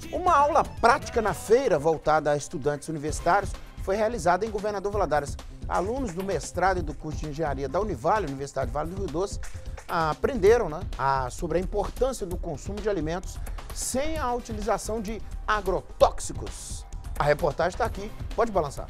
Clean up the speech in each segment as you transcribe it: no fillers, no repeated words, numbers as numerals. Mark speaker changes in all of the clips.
Speaker 1: Uma aula prática na feira voltada a estudantes universitários foi realizada em Governador Valadares. Alunos do mestrado e do curso de engenharia da Univale, Universidade Vale do Rio Doce, aprenderam sobre a importância do consumo de alimentos sem a utilização de agrotóxicos. A reportagem está aqui, pode balançar.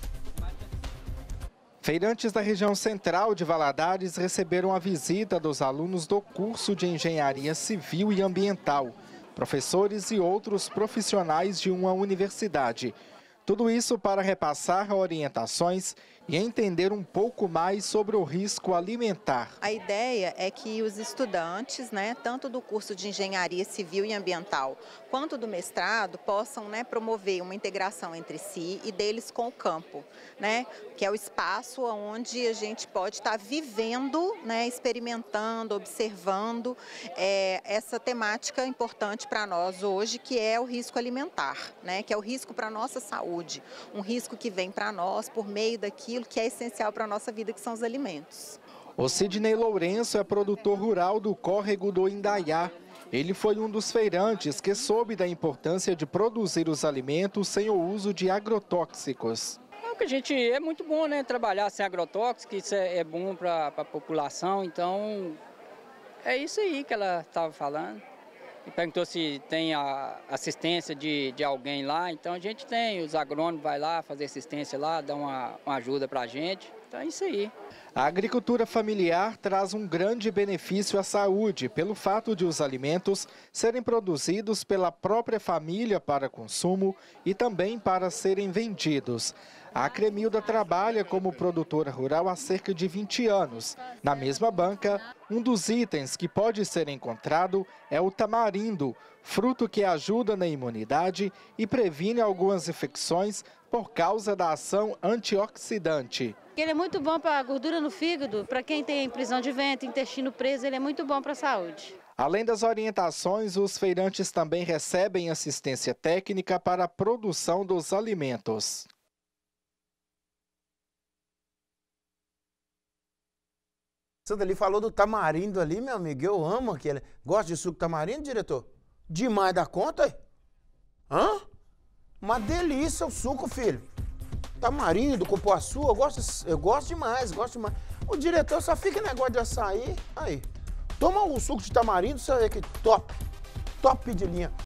Speaker 2: Feirantes da região central de Valadares receberam a visita dos alunos do curso de Engenharia Civil e Ambiental, professores e outros profissionais de uma universidade. Tudo isso para repassar orientações e entender um pouco mais sobre o risco alimentar.
Speaker 3: A ideia é que os estudantes, tanto do curso de Engenharia Civil e Ambiental quanto do mestrado, possam promover uma integração entre si e deles com o campo, que é o espaço onde a gente pode estar vivendo, experimentando, observando essa temática importante para nós hoje, que é o risco alimentar, que é o risco para a nossa saúde, um risco que vem para nós por meio daquilo que é essencial para a nossa vida, que são os alimentos.
Speaker 2: O Sidney Lourenço é produtor rural do córrego do Indaiá. Ele foi um dos feirantes que soube da importância de produzir os alimentos sem o uso de agrotóxicos.
Speaker 4: É muito bom, trabalhar sem agrotóxicos, isso é bom para a população, então é isso aí que ela estava falando. E perguntou se tem a assistência de alguém lá, então a gente tem, os agrônomos vai lá fazer assistência lá, dá uma ajuda para a gente, então é isso aí.
Speaker 2: A agricultura familiar traz um grande benefício à saúde, pelo fato de os alimentos serem produzidos pela própria família para consumo e também para serem vendidos. A Cremilda trabalha como produtora rural há cerca de 20 anos. Na mesma banca, um dos itens que pode ser encontrado é o tamarindo, fruto que ajuda na imunidade e previne algumas infecções por causa da ação antioxidante.
Speaker 5: Ele é muito bom para a gordura no fígado, para quem tem prisão de ventre, intestino preso, ele é muito bom para a saúde.
Speaker 2: Além das orientações, os feirantes também recebem assistência técnica para a produção dos alimentos.
Speaker 1: Sandra ali falou do tamarindo ali, meu amigo, eu amo aquele. Gosta de suco de tamarindo, diretor? Demais da conta, aí? Hã? Uma delícia o suco, filho. Tamarindo, cupuaçu, eu gosto demais, O diretor só fica em negócio de açaí, aí. Toma um suco de tamarindo, você vê que top de linha.